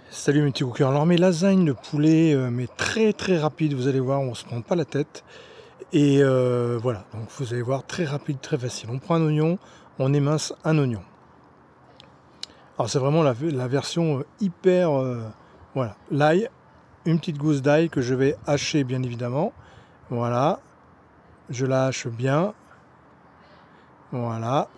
Salut mes petits cookers. Alors mes lasagnes de poulet, mais très rapide, vous allez voir, on se prend pas la tête. Et voilà, donc vous allez voir, très rapide, très facile. On prend un oignon, on émince un oignon. Alors c'est vraiment la version hyper, voilà, l'ail, une petite gousse d'ail que je vais hacher bien évidemment. Voilà, je la hache bien. Voilà.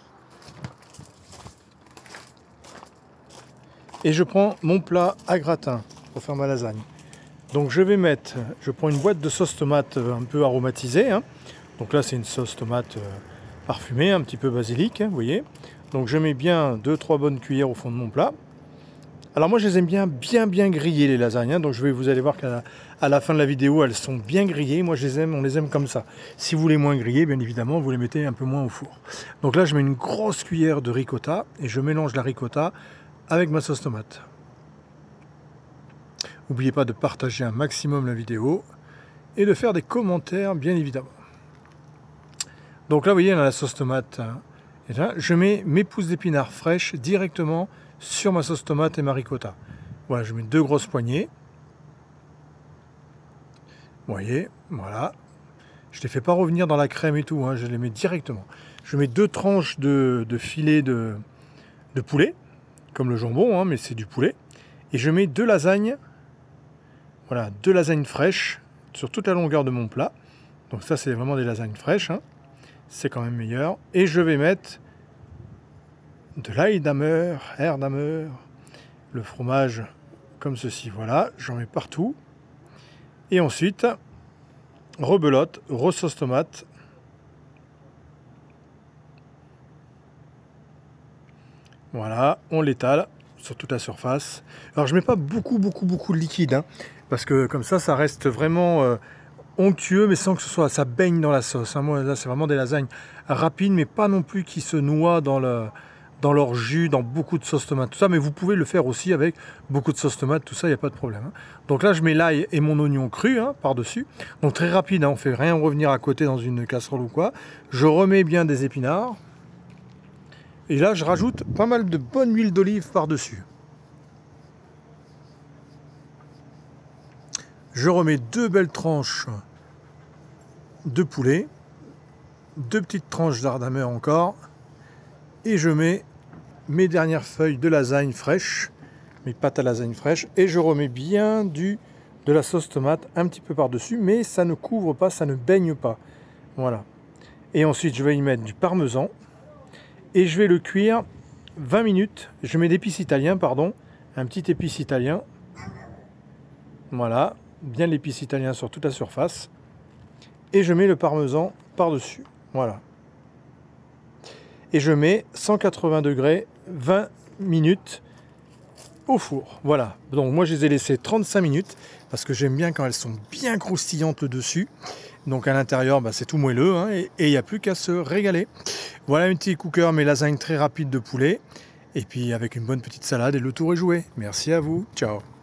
Et je prends mon plat à gratin pour faire ma lasagne. Donc je prends une boîte de sauce tomate un peu aromatisée. Hein. Donc là c'est une sauce tomate parfumée, un petit peu basilic, hein, vous voyez. Donc je mets bien 2-3 bonnes cuillères au fond de mon plat. Alors moi je les aime bien griller les lasagnes. Hein. Donc vous allez voir qu'à la fin de la vidéo elles sont bien grillées. Moi on les aime comme ça. Si vous voulez moins griller, bien évidemment, vous les mettez un peu moins au four. Donc là je mets une grosse cuillère de ricotta et je mélange la ricotta avec ma sauce tomate. N'oubliez pas de partager un maximum la vidéo et de faire des commentaires, bien évidemment. Donc là, vous voyez, dans la sauce tomate, et là, je mets mes pousses d'épinards fraîches directement sur ma sauce tomate et ma ricotta. Voilà, je mets 2 grosses poignées. Vous voyez, voilà. Je ne les fais pas revenir dans la crème et tout, hein, je les mets directement. Je mets 2 tranches de filet de poulet, comme le jambon, hein, mais c'est du poulet. Et je mets 2 lasagnes. Voilà, 2 lasagnes fraîches sur toute la longueur de mon plat. Donc ça, c'est vraiment des lasagnes fraîches. Hein. C'est quand même meilleur. Et je vais mettre de l'ail d'Hammer, le fromage comme ceci. Voilà, j'en mets partout. Et ensuite, rebelote, sauce tomate. Voilà, on l'étale sur toute la surface. Alors je mets pas beaucoup de liquide, hein, parce que comme ça reste vraiment onctueux, mais sans que ça baigne dans la sauce. Hein. Moi là c'est vraiment des lasagnes rapides, mais pas non plus qui se noient dans leur jus, dans beaucoup de sauce tomate, tout ça. Mais vous pouvez le faire aussi avec beaucoup de sauce tomate, tout ça, il n'y a pas de problème. Hein. Donc là je mets l'ail et mon oignon cru, hein, par-dessus. Donc très rapide, hein, on ne fait rien revenir à côté dans une casserole ou quoi. Je remets bien des épinards. Et là, je rajoute pas mal de bonne huile d'olive par-dessus. Je remets 2 belles tranches de poulet, 2 petites tranches d'ardameur encore, et je mets mes dernières feuilles de lasagne fraîche, mes pâtes à lasagne fraîche, et je remets bien de la sauce tomate un petit peu par-dessus, mais ça ne couvre pas, ça ne baigne pas. Voilà. Et ensuite, je vais y mettre du parmesan. Et je vais le cuire 20 minutes. Je mets d'épices italiens, pardon. Un petit épice italien. Voilà. Bien l'épice italien sur toute la surface. Et je mets le parmesan par-dessus. Voilà. Et je mets 180 degrés 20 minutes au four. Voilà. Donc moi je les ai laissées 35 minutes. Parce que j'aime bien quand elles sont bien croustillantes le dessus. Donc à l'intérieur, c'est tout moelleux, hein, et il n'y a plus qu'à se régaler. Voilà un petit cooker, mes lasagnes très rapides de poulet. Et puis avec une bonne petite salade et le tour est joué. Merci à vous. Ciao.